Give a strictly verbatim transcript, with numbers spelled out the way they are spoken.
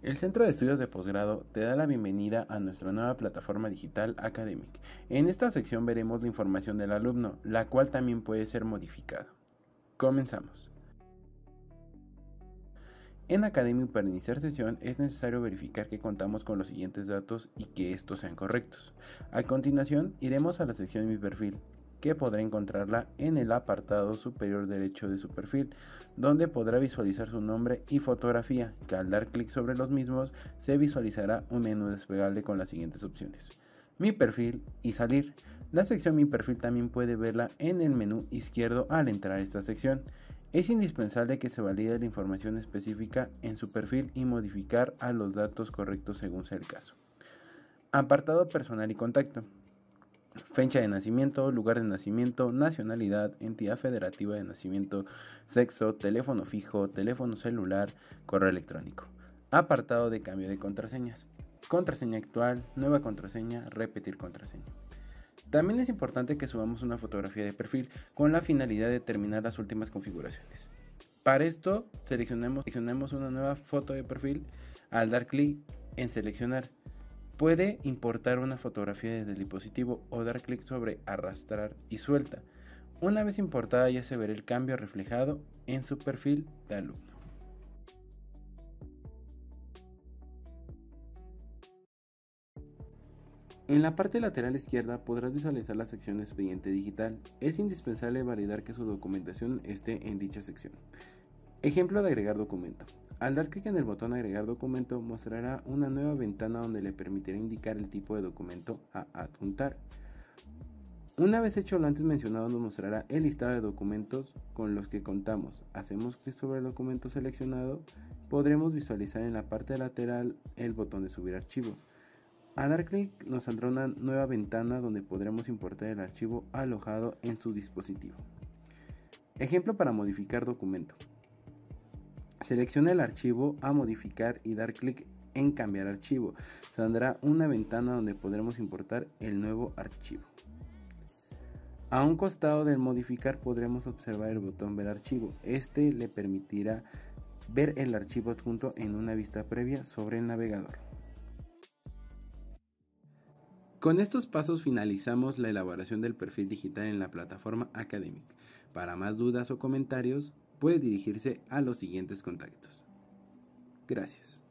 El Centro de Estudios de Posgrado te da la bienvenida a nuestra nueva plataforma digital Academic. En esta sección veremos la información del alumno, la cual también puede ser modificada. Comenzamos. En Academic, para iniciar sesión es necesario verificar que contamos con los siguientes datos y que estos sean correctos. A continuación iremos a la sección Mi Perfil, que podrá encontrarla en el apartado superior derecho de su perfil, donde podrá visualizar su nombre y fotografía, que al dar clic sobre los mismos se visualizará un menú desplegable con las siguientes opciones: Mi Perfil y Salir. La sección Mi Perfil también puede verla en el menú izquierdo al entrar a esta sección. Es indispensable que se valide la información específica en su perfil y modificar a los datos correctos según sea el caso. Apartado Personal y Contacto. Fecha de nacimiento, lugar de nacimiento, nacionalidad, entidad federativa de nacimiento, sexo, teléfono fijo, teléfono celular, correo electrónico. Apartado de cambio de contraseñas. Contraseña actual, nueva contraseña, repetir contraseña. También es importante que subamos una fotografía de perfil con la finalidad de determinar las últimas configuraciones. Para esto, seleccionemos, seleccionemos una nueva foto de perfil. Al dar clic en seleccionar, puede importar una fotografía desde el dispositivo o dar clic sobre arrastrar y suelta. Una vez importada ya se verá el cambio reflejado en su perfil de alumno. En la parte lateral izquierda podrás visualizar la sección de Expediente Digital. Es indispensable validar que su documentación esté en dicha sección. Ejemplo de agregar documento. Al dar clic en el botón Agregar documento, mostrará una nueva ventana donde le permitirá indicar el tipo de documento a adjuntar. Una vez hecho lo antes mencionado, nos mostrará el listado de documentos con los que contamos. Hacemos clic sobre el documento seleccionado, podremos visualizar en la parte lateral el botón de subir archivo. Al dar clic nos saldrá una nueva ventana donde podremos importar el archivo alojado en su dispositivo. Ejemplo para modificar documento. Selecciona el archivo a modificar y dar clic en cambiar archivo. Saldrá una ventana donde podremos importar el nuevo archivo. A un costado del modificar podremos observar el botón ver archivo. Este le permitirá ver el archivo adjunto en una vista previa sobre el navegador. Con estos pasos finalizamos la elaboración del perfil digital en la plataforma Academic. Para más dudas o comentarios, puede dirigirse a los siguientes contactos. Gracias.